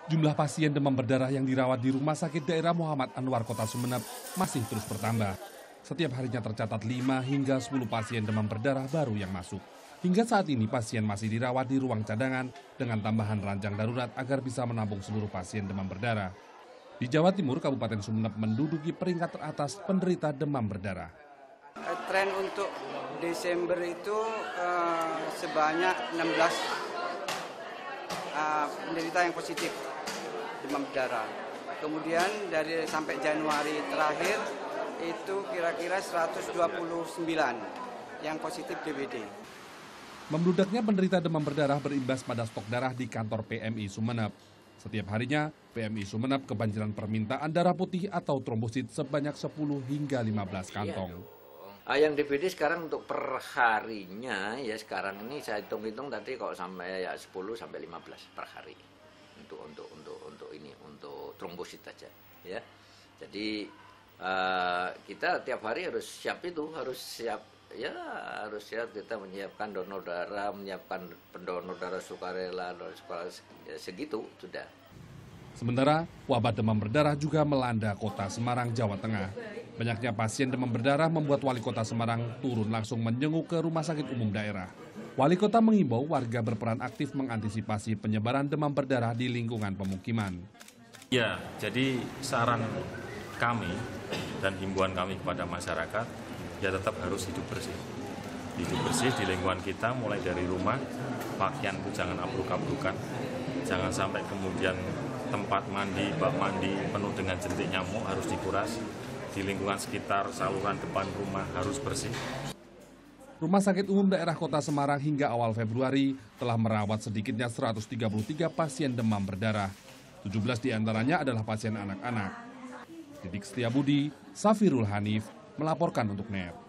Jumlah pasien demam berdarah yang dirawat di Rumah Sakit Daerah Muhammad Anwar Kota Sumeneb masih terus bertambah. Setiap harinya tercatat 5 hingga 10 pasien demam berdarah baru yang masuk. Hingga saat ini pasien masih dirawat di ruang cadangan dengan tambahan ranjang darurat agar bisa menampung seluruh pasien demam berdarah. Di Jawa Timur, Kabupaten Sumeneb menduduki peringkat teratas penderita demam berdarah. Tren untuk Desember itu sebanyak 16 penderita yang positif demam berdarah. Kemudian dari sampai Januari terakhir itu kira-kira 129 yang positif DBD. Membludaknya penderita demam berdarah berimbas pada stok darah di kantor PMI Sumeneb. Setiap harinya, PMI Sumeneb kebanjiran permintaan darah putih atau trombosit sebanyak 10 hingga 15 kantong. Yang DBD sekarang untuk per harinya ya sekarang ini saya hitung-hitung tadi kok sampai ya 10 sampai 15 per hari untuk trombosit aja ya. Jadi kita tiap hari harus siap kita menyiapkan donor darah, menyiapkan pendonor darah sukarela, segitu sudah. Sementara, wabah demam berdarah juga melanda kota Semarang, Jawa Tengah. Banyaknya pasien demam berdarah membuat Wali Kota Semarang turun langsung menjenguk ke Rumah Sakit Umum Daerah. Wali Kota mengimbau warga berperan aktif mengantisipasi penyebaran demam berdarah di lingkungan pemukiman. Ya, jadi saran kami dan himbauan kami kepada masyarakat, ya tetap harus hidup bersih. Hidup bersih di lingkungan kita mulai dari rumah, pakaian itu jangan abruk-abrukan, jangan sampai kemudian tempat mandi, bak mandi penuh dengan jentik nyamuk harus dikuras. Di lingkungan sekitar saluran depan rumah harus bersih. Rumah Sakit Umum Daerah Kota Semarang hingga awal Februari telah merawat sedikitnya 133 pasien demam berdarah. 17 diantaranya adalah pasien anak-anak. Didik Setiabudi, Safirul Hanif melaporkan untuk NET.